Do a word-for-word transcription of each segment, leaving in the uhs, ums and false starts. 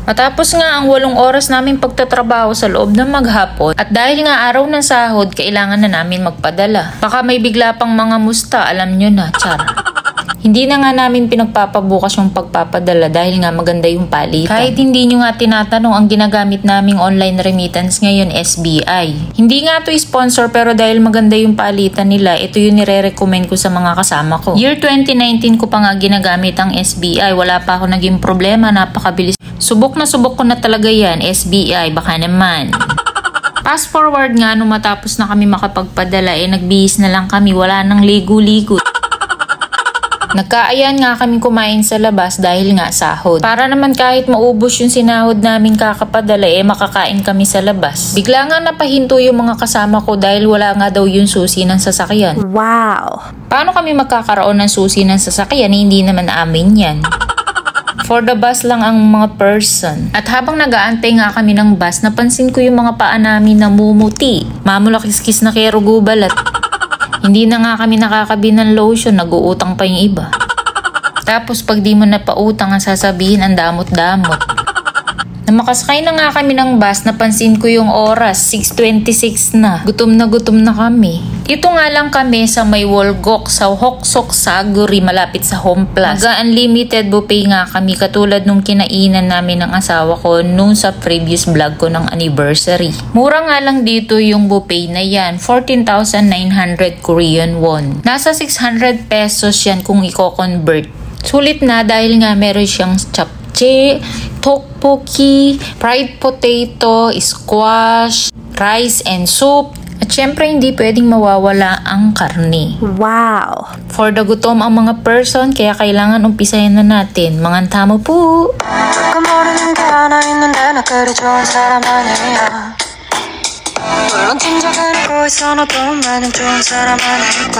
Matapos nga ang walong oras naming pagtatrabaho sa loob ng maghapon at dahil nga araw ng sahod, kailangan na namin magpadala. Baka may bigla pang mga musta, alam nyo na, char. Hindi na nga namin pinagpapabukas yung pagpapadala dahil nga maganda yung palitan. Kahit hindi nyo nga tinatanong, ang ginagamit naming online remittance ngayon S B I. Hindi nga to sponsor pero dahil maganda yung palitan nila, ito yung nire-recommend ko sa mga kasama ko. Year twenty nineteen ko pa nga ginagamit ang S B I. Wala pa ako naging problema, napakabilis. Subok na subok ko na talaga yan, S B I, baka naman. Fast forward nga, nung matapos na kami makapagpadala, eh nagbihis na lang kami, wala nang ligo-ligo. Nagkaayan nga kami kumain sa labas dahil nga sahod. Para naman kahit maubos yung sinahod namin kakapadala, eh makakain kami sa labas. Bigla nga napahinto yung mga kasama ko dahil wala nga daw yung susi ng sasakyan. Wow! Paano kami magkakaroon ng susi ng sasakyan? Hindi naman amin yan. For the bus lang ang mga person. At habang nag-aantay nga kami ng bus, napansin ko yung mga paa namin namumuti. Mamulakiskis na kero gubalat. Hindi na nga kami nakakabili ng lotion, nag-uutang pa yung iba. Tapos pag di mo na pautang, ang sasabihin ang damot-damot. Nang makasakay na nga kami ng bus, napansin ko yung oras, six twenty-six na. Gutom na gutom na kami. Dito nga lang kami sa may Wolgok sa Hoksok, Saguri, malapit sa Home Plus. Mag-unlimited buffet nga kami katulad nung kinainan namin ng asawa ko nung sa previous vlog ko ng anniversary. Mura nga lang dito yung buffet na yan, fourteen thousand nine hundred Korean won. Nasa six hundred pesos yan kung i-convert. Sulit na dahil nga meron siyang japchae, tteokbokki, fried potato, squash, rice and soup. At syempre hindi pwedeng mawawala ang karne. Wow! For the gutom ang mga person, kaya kailangan umpisahin na natin. Mga tamo po! 모르는 게 하나 있는데 나 그리 좋은 사람 아니야. 물론 짐작은 하고 있어 너도 나는 좋은 사람 아니고.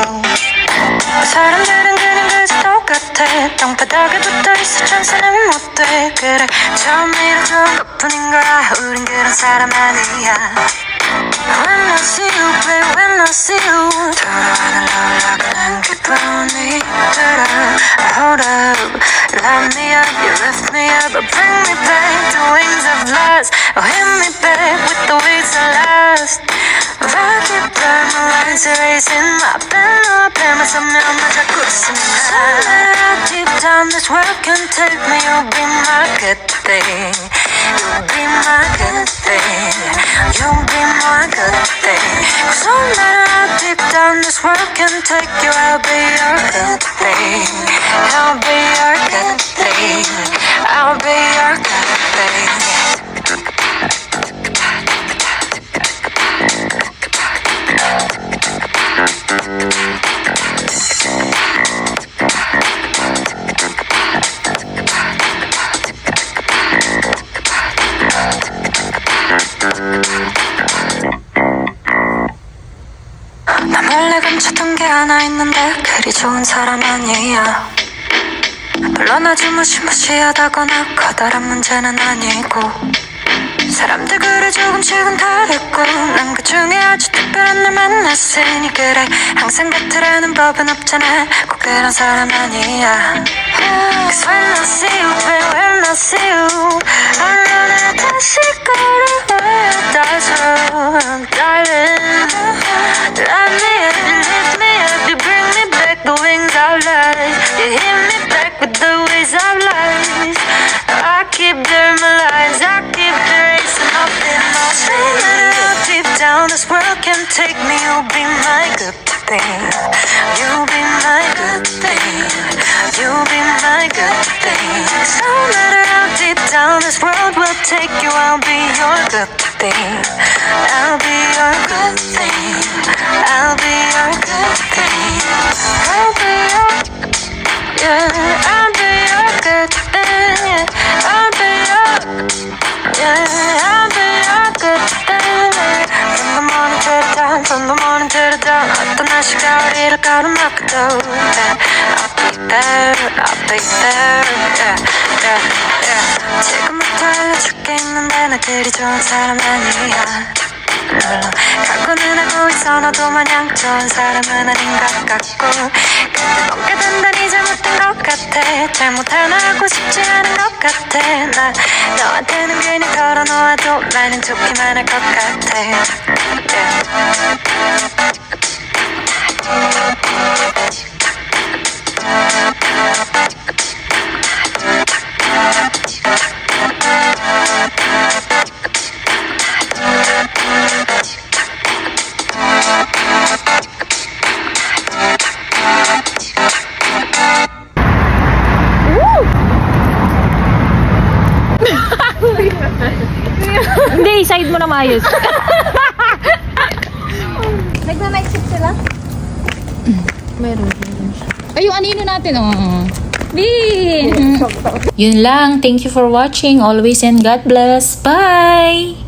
사람들은 그냥 그저 똑같아. 땅바닥에 붙어있어 천사는 못돼. 그래 처음이라 좋은 것뿐인 거야. 우린 그런 사람 아니야. When I see you, babe, when I see you 돌아와는 놀라고는 기분이 들어. Hold up, light me up, you lift me up, bring me back to wings of lust. Oh, hit me back with the wings of lust. Rock it, burn my lines erasing my pen, my pen, my something I'm not 자꾸 있습니다. Somewhere deep down this world can take me. You'll be my good thing. You'll be my good thing. You'll be my good thing. Cause no matter how deep down this world can take you, I'll be your good thing. I'll be your good thing. I'll be your good thing. 나 몰래 감췄던 게 하나 있는데 그리 좋은 사람 아니야. 물론 아주 무시무시하다거나 커다란 문제는 아니고. 사람들 그래 조금씩은 다르고 난 그중에 아주 특별한 날 만났으니 그래 항상 같으라는 법은 없잖아. 꼭 그런 사람 아니야. Cause when I see you, babe, when I see you I know that 다시 걸어와야 다시 darling. Light me up, you lift me up, you bring me back the wings of life. You hit me back with the waves of life. I keep doing my lines, I keep the racing up in my feet. Deep down this world can take me. You'll be my good thing. You'll be my good thing. You'll be my good thing. No matter how deep down this world will take you, I'll be your good thing. I'll be your good thing. I'll be your good thing. I'll be your, yeah, I'll be your good thing. I'll be your, yeah, I'll be your good thing. From the morning to the dawn, from the morning to the dawn. 어떤 날씨가 우리를 가로막아도 I'll be there, I'll be there, yeah, yeah, yeah. 지금부터 알려줄게 있는데 나 그리 좋은 사람 아니야. 물론 각오는 하고 있어 너도 마냥 좋은 사람은 아닌 것 같고. 근데 뭔가 단단히 잘못된 것 같아. 잘못 하나 하고 싶지 않은 것 같아. 같아 나 너한테는 괜히 털어놓아도 많은 좋기만 할 것 같아 yeah. Hindi, side mo na maayos. Nagna-night shift sila? Meron. Ay, yung anino natin, oh. Bin! Yun lang. Thank you for watching. Always and God bless. Bye!